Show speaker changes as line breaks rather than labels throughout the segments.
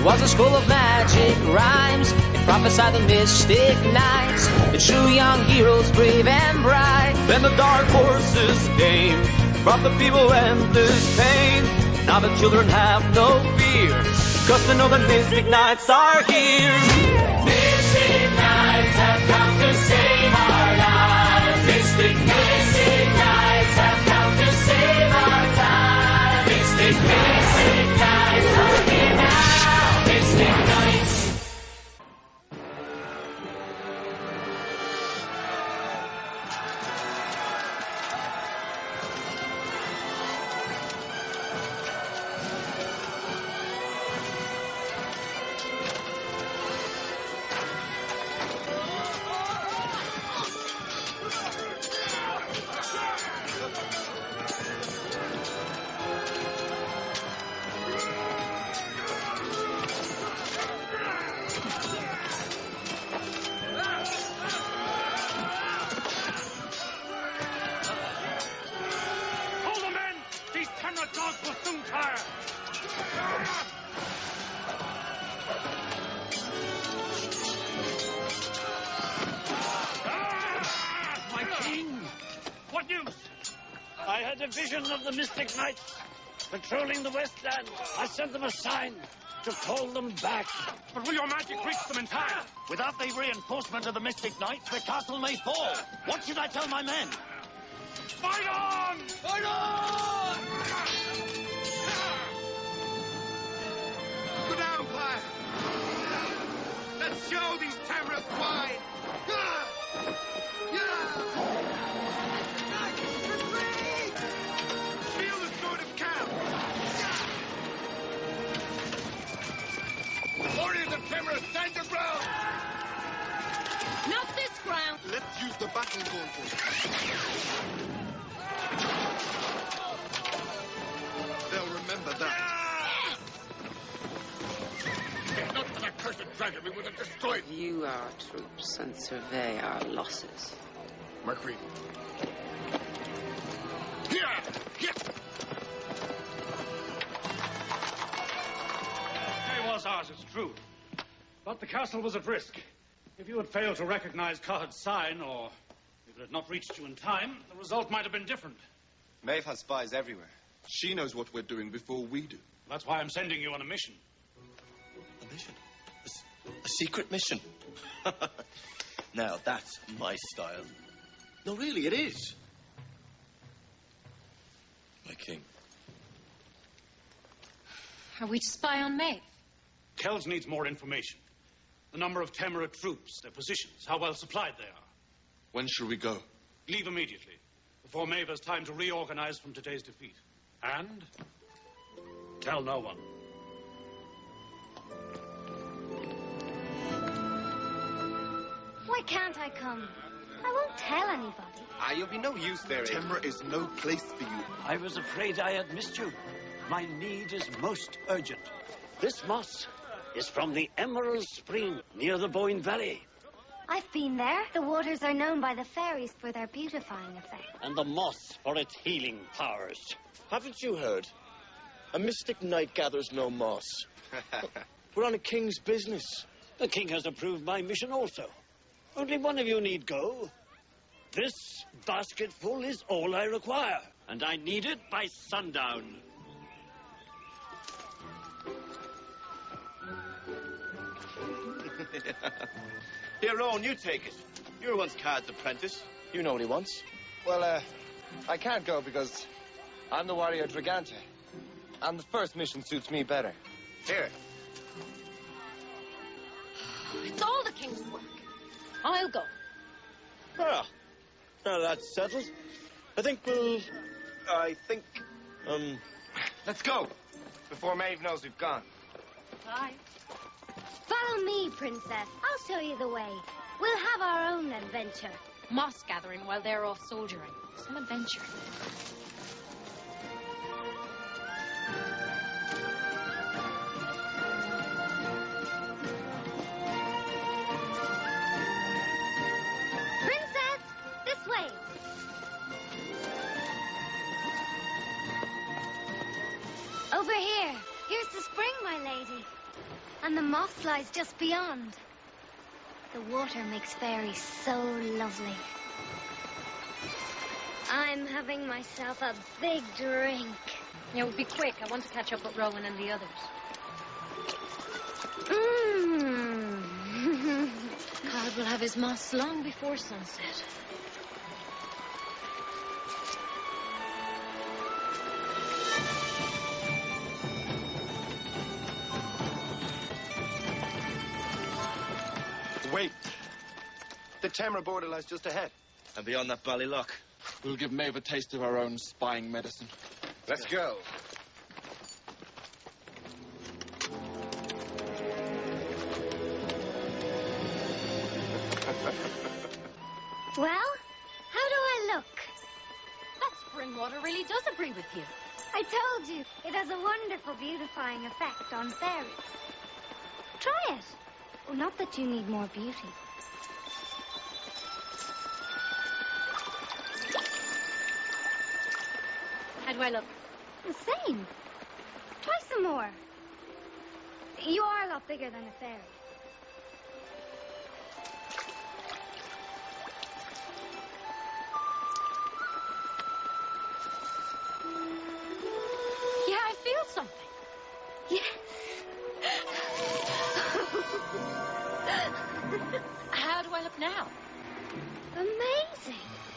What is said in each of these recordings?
was a scroll of magic rhymes. It prophesied the mystic nights, the true young heroes brave and bright.
Then the dark forces came, brought the people endless pain. Now the children have no fear, 'cause they know the mystic nights are here.
Mystic nights have come to save our lives. Mystic nights have come to save our time. Mystic nights are here now. Mystic nights.
Of the Mystic Knights patrolling the Westland. I sent them a sign to call them back.
But will your magic reach them in time?
Without the reinforcement of the Mystic Knights, the castle may fall. What should I tell my men?
Fight on!
Fight on!
Go down, Pierre. Let's show these Tamras why. Warriors of Tamra, stand your ground!
Not this ground!
Let's use the battle gauntlet. They'll remember that. If not for that cursed dragon, we would have destroyed.
View our troops and survey our losses.
Mercury. Here! Here!
Was ours, it's true. But the castle was at risk. If you had failed to recognize Cathbad's sign, or if it had not reached you in time, the result might have been different.
Maeve has spies everywhere. She knows what we're doing before we do.
That's why I'm sending you on a mission.
A mission? A secret mission? Now, that's my style. No, really, it is. My king.
Are we to spy on Maeve?
Kells needs more information. The number of Tamra troops, their positions, how well supplied they are.
When shall we go?
Leave immediately, before Maeve has time to reorganize from today's defeat. And tell no one.
Why can't I come? I won't tell anybody.
You'll be no use there.
Tamra is no place for you.
I was afraid I had missed you. My need is most urgent. This moss is from the Emerald Spring near the Boyne Valley.
I've been there. The waters are known by the fairies for their beautifying effect.
And the moss for its healing powers.
Haven't you heard? A mystic knight gathers no moss. We're on a king's business.
The king has approved my mission also. Only one of you need go. This basketful is all I require, and I need it by sundown.
Here, Rohan, you take it. You were once Card's apprentice. You know what he wants.
Well, I can't go because I'm the warrior Dragante. And the first mission suits me better. Here.
It's all the king's work. I'll go.
Ah, now that's settled.
Let's go, before Maeve knows we've gone.
Bye.
Follow me, Princess. I'll show you the way. We'll have our own adventure.
Moss gathering while they're off soldiering. Some adventure.
Princess, this way. Over here. Here's the spring, my lady. And the moss lies just beyond. The water makes fairies so lovely. I'm having myself a big drink.
Yeah, be quick. I want to catch up with Rohan and the others. God will have his moss long before sunset.
Wait. The Tamra border lies just ahead.
And beyond that Ballylock.
We'll give Maeve a taste of our own spying medicine.
Let's go.
Well, how do I look?
That spring water really does agree with you.
I told you, it has a wonderful beautifying effect on fairies. Try it. Oh, not that you need more beauty.
How do I look?
The same. Try some more. You are a lot bigger than a fairy.
Yeah, I feel something.
Yes.
How do I look now?
Amazing.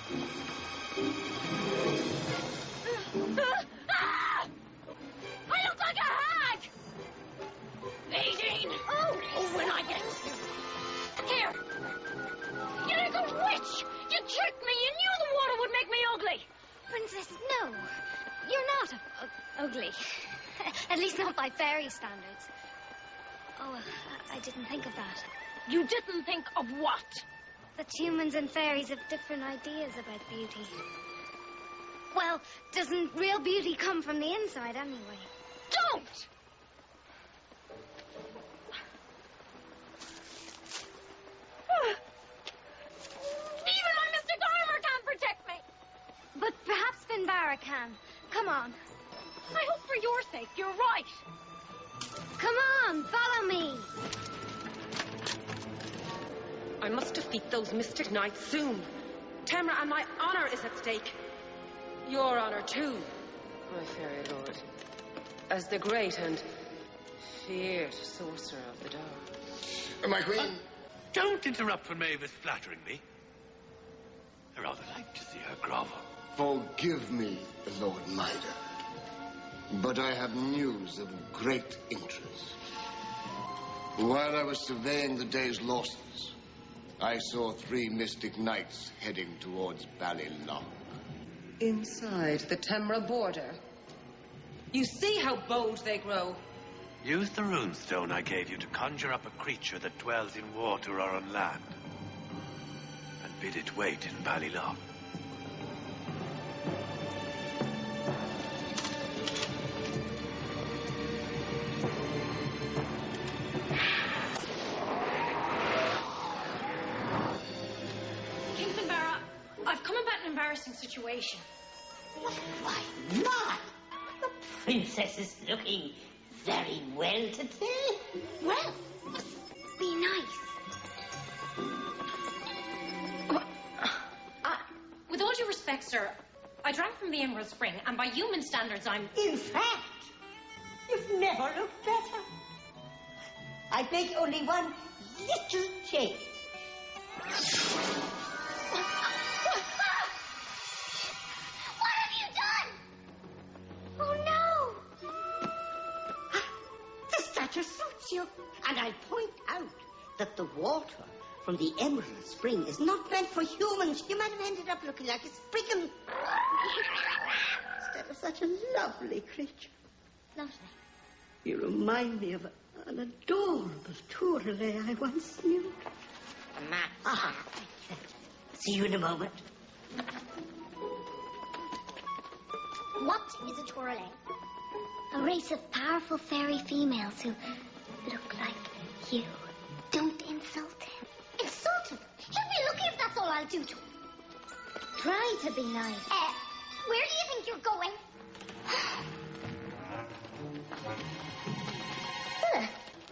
I look like a hag! Aideen! Oh, when I get you. Here. You little witch! You tricked me! You knew the water would make me ugly!
Princess, no. You're not ugly. At least not by fairy standards. Oh, I didn't think of that.
You didn't think of what?
That humans and fairies have different ideas about beauty. Well, doesn't real beauty come from the inside anyway?
Don't! Even my mystic armor can't protect me!
But perhaps Varra can. Come on.
I hope for your sake you're right.
Come on, follow me.
I must defeat those mystic knights soon. Tamra and my honor is at stake. Your honor, too, my fairy lord. As the great and feared sorcerer of the dark.
My queen. Don't interrupt when Maeve is flattering me. I rather like to see her grovel.
Forgive me, Lord Mida, but I have news of great interest. While I was surveying the day's losses, I saw 3 mystic knights heading towards Ballylock.
Inside the Tamra border. You see how bold they grow.
Use the runestone I gave you to conjure up a creature that dwells in water or on land. And bid it wait in Ballylock.
Embarrassing situation.
Why not? The princess is looking very well today.
Well, be nice.
With all due respect, sir, I drank from the Emerald Spring, and by human standards, I'm...
In fact, you've never looked better. I beg only one little change. Suits you. And I'll point out that the water from the Emerald Spring is not meant for humans. You might have ended up looking like a spriggan instead of such a lovely creature.
Lovely.
You remind me of an adorable tourelay I once knew. See you in a moment.
What is a tourelay? A race of powerful fairy females who look like you. Don't insult him.
Insult him? He'll be lucky if that's all I'll do to him.
Try to be nice.
Where do you think you're going?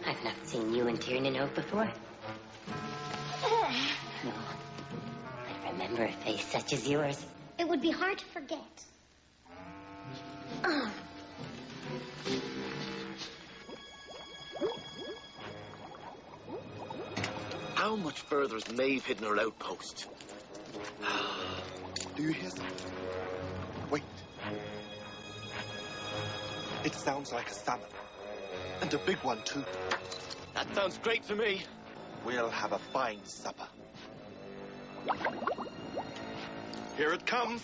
I've not seen you and Tiernan before. No. I remember a face such as yours.
It would be hard to forget.
How much further is Maeve hidden her outpost?
Do you hear something? Wait. It sounds like a salmon. And a big one, too.
That sounds great to me.
We'll have a fine supper. Here it comes.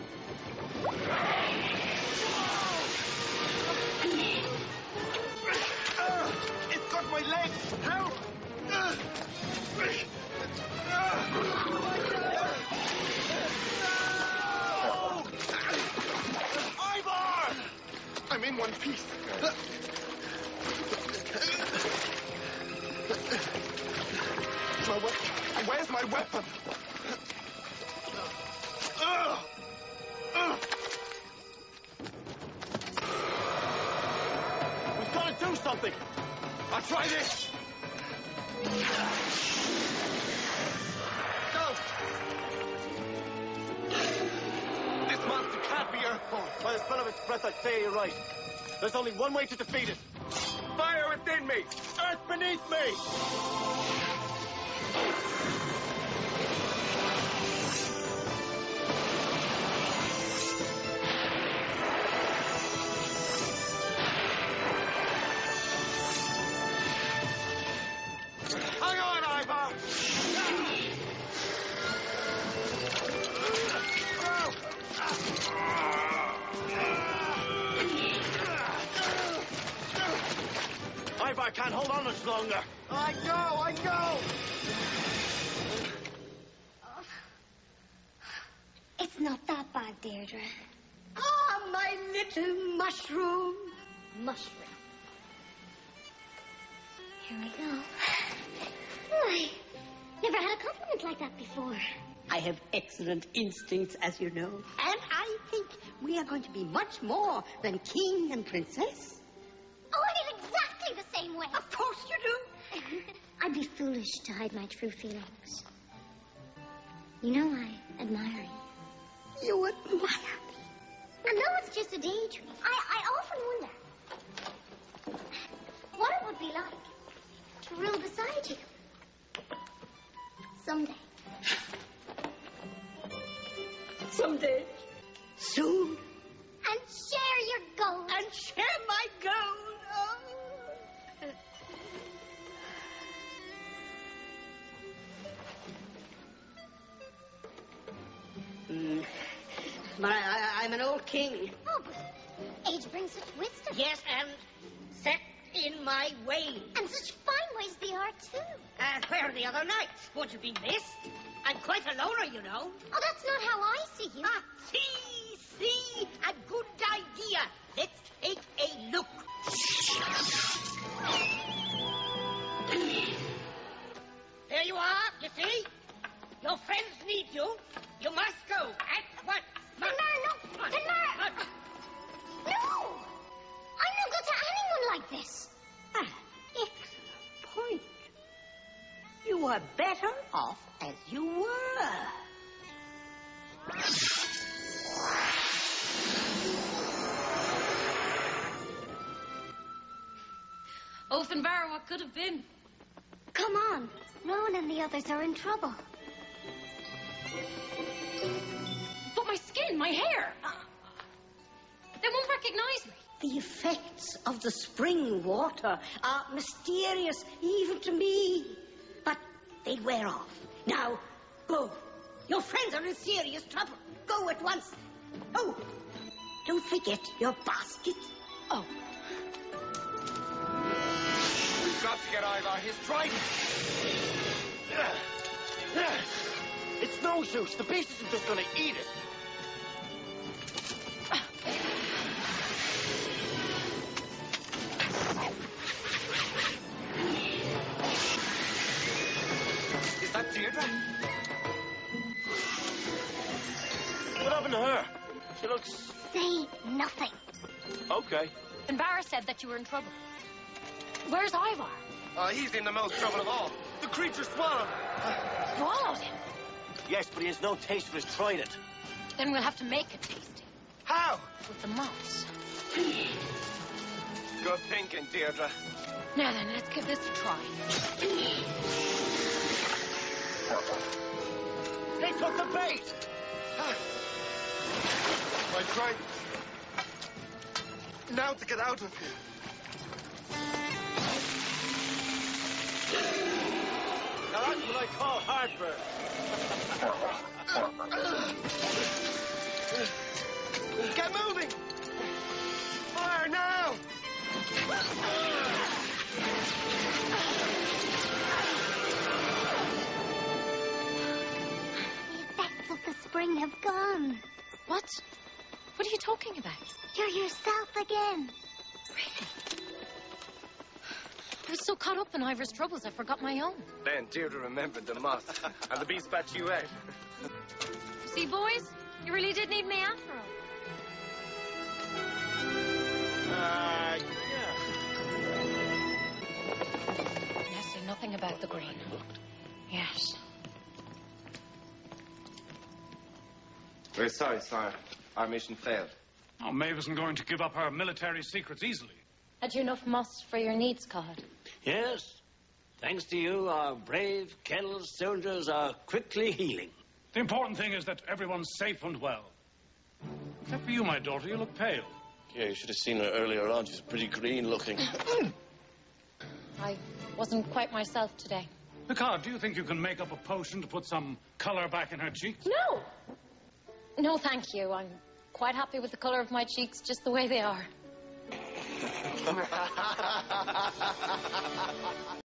It's got my legs! Help! Ivar! I'm in one piece. Where's my weapon?
We've got to do something. I'll try this.
Go! This monster can't be Earthborn.
By the smell of its breath, I'd say you're right. There's only one way to defeat it. Fire within me! Earth beneath me!
Hang on, Ivar!
Ivar can't hold on much longer.
I know!
It's not that bad, Deirdre.
Ah, my little mushroom.
Mushroom. Here we go. I never had a compliment like that before.
I have excellent instincts, as you know. And I think we are going to be much more than king and princess.
Oh, I feel exactly the same way.
Of course you do.
I'd be foolish to hide my true feelings. You know I admire you.
You admire me?
I know it's just a daydream. I often wonder what it would be like to rule beside you. Someday.
Someday. Soon.
And share your gold.
And share my gold. Oh. But I'm an old king.
Oh, but age brings such wisdom.
Yes, and set in my way.
And such fine ways they are, too.
Where are the other knights? Won't you be missed? I'm quite a loner, you know.
Oh, that's not how I see you.
Ah, see, a good idea. Let's take a look. There you are, you see? Your friends need you. You must go at once.
Peadar, no! I'm not good to anyone like this.
Excellent point. You are better off as you were.
Oath and Varra, what could have been?
Come on. Rohan and the others are in trouble.
But my skin, my hair. They won't recognize me.
The effects of the spring water are mysterious even to me. But they'll wear off. Now, go. Your friends are in serious trouble. Go at once. Oh, don't forget your basket. Oh.
We've got to get Ivar his trident.
It's no use. The beast isn't just going to eat it.
Is that Deirdre?
What happened to her? She looks...
Say nothing.
Okay.
And Varra said that you were in trouble. Where's Ivar?
He's in the most trouble of all. The creature swallowed him.
Swallowed him?
Yes, but he has no taste for his tried it.
Then we'll have to make it tasty.
How?
With the moss.
Good thinking, Deirdre.
Now then, let's give this a try.
They took the bait!
I tried now to get out of here.
Now that's what I call heartburn.
Get moving! Fire now!
The effects of the spring have gone.
What? What are you talking about?
You're yourself again.
I was so caught up in Ivar's troubles, I forgot my own.
Then Deirdre remembered the moss, and the bee spat you out.
See, boys? You really did need me after all. Now say nothing about the green. Yes.
We're sorry, sire. Our mission failed.
Oh, Maeve isn't going to give up her military secrets easily.
Had you enough moss for your needs, Cod?
Yes. Thanks to you, our brave kettle soldiers are quickly healing.
The important thing is that everyone's safe and well. Except for you, my daughter, you look pale.
Yeah, you should have seen her earlier on. She's pretty green looking.
I wasn't quite myself today.
Picard, do you think you can make up a potion to put some color back in her cheeks?
No! No, thank you. I'm quite happy with the color of my cheeks just the way they are.